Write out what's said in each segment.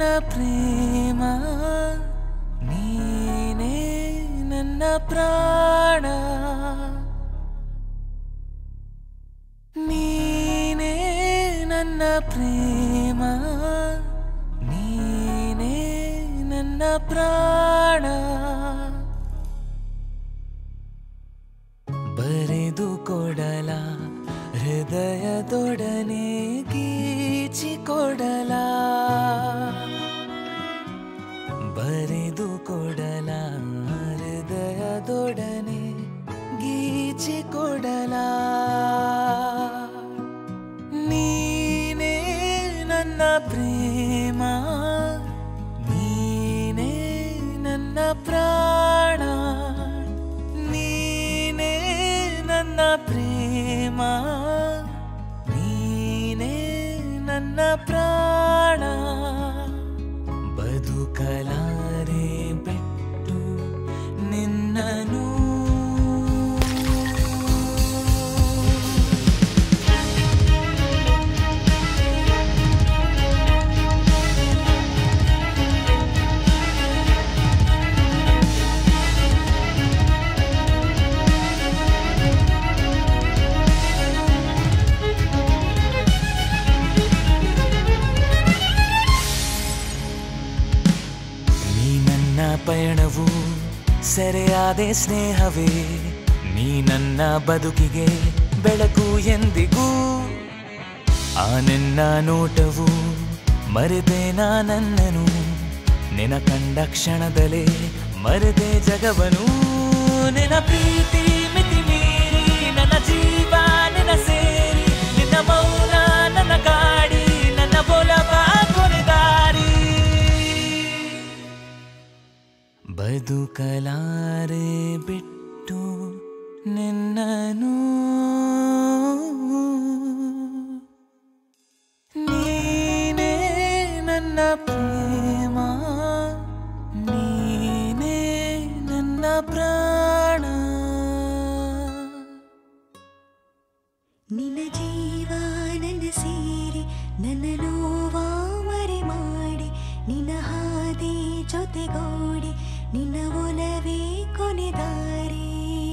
ಪ್ರೇಮ ನೀನೇ ನನ್ನ ಪ್ರಾಣ ನೀನೇ ನನ್ನ ಪ್ರೇಮ ನೀನೇ ನನ್ನ ಪ್ರಾಣ ಬರೆದು ಕೊಡಲ ಹೃದಯದೊಡನೆ ಗೀಚಿ ಕೊಡಲ ಬರೆದು ಕೊಡಲ ಹೃದಯದೊಡನೆ ಗೀಚಿ ಕೊಡಲ ನೀನೇ ನನ್ನ ಪ್ರೇಮ ನೀನೇ ನನ್ನ ಪ್ರಾಣ ನೀನೇ ನನ್ನ ಪ್ರೇಮ ನೀನೇ ನನ್ನ ಪ್ರಾಣ ಬದುಕಲಾರೆ ಬಿಟ್ಟು ನಿನ್ನನು ಪಯಣವು ಸೆರೆಯಾದೆ ಸ್ನೇಹವೇ ನೀ ನನ್ನ ಬದುಕಿಗೆ ಬೆಳಕು ಎಂದಿಗೂ ಆ ನಿನ್ನ ನೋಟವು ಮರೆತೆ ನನ್ನನು ನಿನ ಕಂಡ ಕ್ಷಣದಲ್ಲೇ ಮರೆತೆ ಜಗವನು ನಿನ ಪ್ರೀತಿ ಮಿತಿ ಮೀರಿ ನನ್ನ ಜೀವ ನಿನ ಸೇರಿ ನಿನ್ನ ಮೌನ ನನ್ನ ಕಾಡಿ ನನ್ನ ಬೊಲವ ಕೊನೆದಾರಿ ಬದುಕಲಾರೆ ಬಿಟ್ಟು ನಿನ್ನನು ನೀನೇ ನನ್ನ ಪ್ರೇಮ ನೀನೇ ನನ್ನ ಪ್ರಾಣ ನಿನ್ನ ಜೀವ ನನ್ನ ಸೇರಿ ನನ್ನ ನೋವ ಮರೆ ಮಾಡಿ ನಿನ್ನ ಹಾದಿ ಜೊತೆಗೂಡಿ ನಿನ್ನ ಒಲವೇ ಕೊನೆದಾರಿ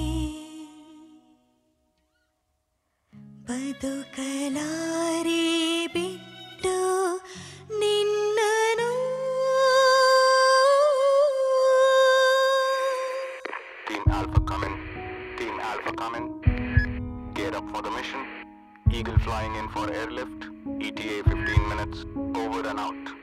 ಬದುಕಲಾರೆ ಬಿಟ್ಟು ನಿನ್ನನು Team Alpha coming. Team Alpha coming. Get up for the mission. Eagle flying in for airlift. ETA 15 minutes. Over and out.